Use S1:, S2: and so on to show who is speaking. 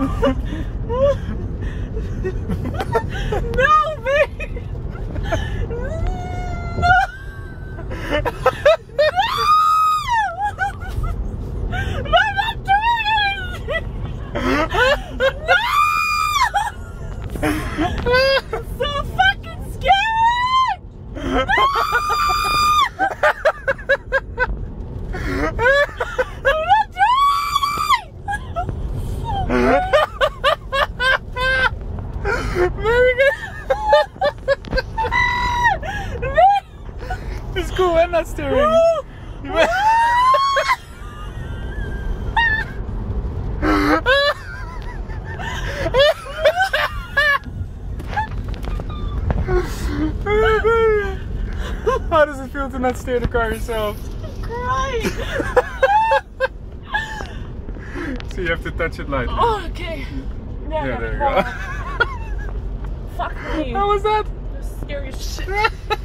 S1: No, babe! No! No! I'm not doing anything! No! It's so fucking scary! No! I'm not doing it!
S2: Very good. It's cool, I'm not steering. How does it feel to not steer the car yourself?
S1: I'm crying.
S2: So you have to touch it lightly.
S1: Oh, okay.
S2: Yeah, there you go.
S1: Fuck me.
S2: How was that?
S1: The scariest shit.